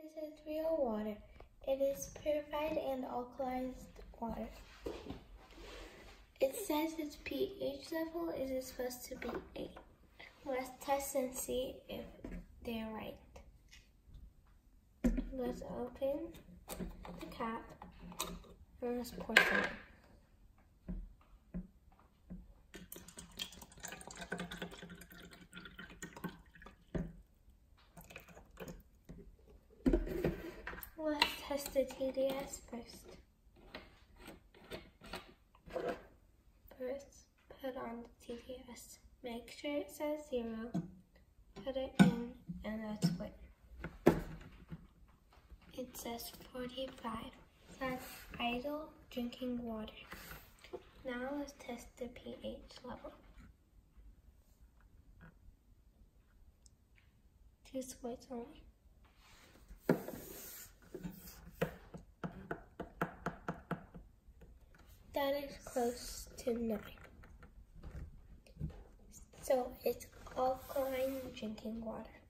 This is real water. It is purified and alkalized water. It says its pH level is supposed to be 8. Let's test and see if they're right. Let's open the cap and let's pour some in. Let's test the TDS first. First, put on the TDS. Make sure it says 0. Put it in and let's wait. It says 45. That's idle drinking water. Now let's test the pH level. 2 squirts only. That is close to 9. So it's alkaline drinking water.